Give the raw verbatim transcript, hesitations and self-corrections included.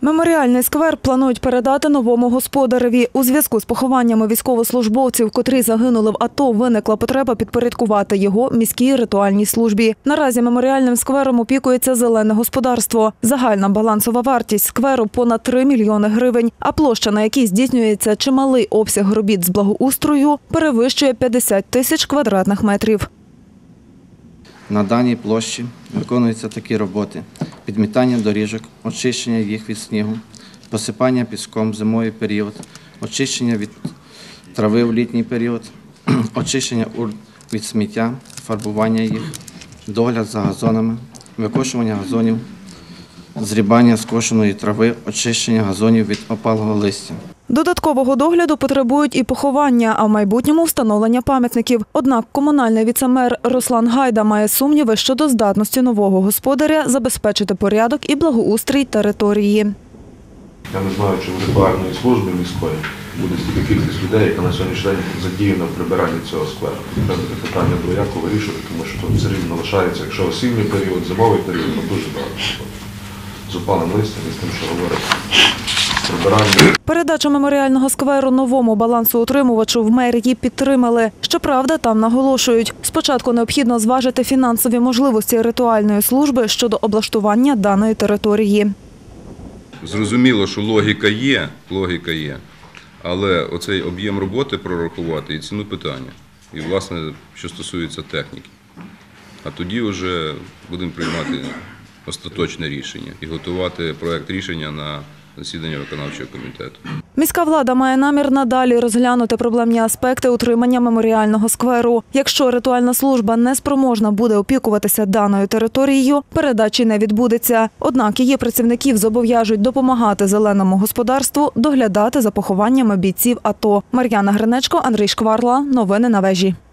Меморіальний сквер планують передати новому господареві. У зв'язку з похованнями військовослужбовців, котрі загинули в АТО, виникла потреба підпорядкувати його міській ритуальній службі. Наразі меморіальним сквером опікується зелене господарство. Загальна балансова вартість скверу – понад три мільйони гривень, а площа, на якій здійснюється чималий обсяг робіт з благоустрою, перевищує п'ятдесят тисяч квадратних метрів. На даній площі виконуються такі роботи: підмітання доріжок, очищення їх від снігу, посипання піском в зимовий період, очищення від трави в літній період, очищення від сміття, фарбування їх, догляд за газонами, викошування газонів, зрібання скошеної трави, очищення газонів від опалого листя. Додаткового догляду потребують і поховання, а в майбутньому встановлення пам'ятників. Однак комунальний віце-мер Руслан Гайда має сумніви щодо здатності нового господаря забезпечити порядок і благоустрій території. Я не знаю, чи в ритуальної служби міської буде стільки кількість людей, яка на сьогоднішній день задіяна в прибиранні цього скверу. Треба це питання двояко вирішувати, тому що тут все рівно лишається, якщо осінній період, зимовий період, то дуже багато з опалим листям і з тим, що говорить. Передачу меморіального скверу новому балансоутримувачу в мерії підтримали. Щоправда, там наголошують, спочатку необхідно зважити фінансові можливості ритуальної служби щодо облаштування даної території. Зрозуміло, що логіка є, логіка є, але оцей об'єм роботи прорахувати і ціну питання. І, власне, що стосується техніки. А тоді вже будемо приймати остаточне рішення і готувати проект рішення на засідання виконавчого комітету. Міська влада має намір надалі розглянути проблемні аспекти утримання меморіального скверу. Якщо ритуальна служба не спроможна буде опікуватися даною територією, передачі не відбудеться. Однак її працівників зобов'яжуть допомагати зеленому господарству доглядати за похованнями бійців АТО. Мар'яна Гринечко, Андрій Шкварла. Новини на вежі.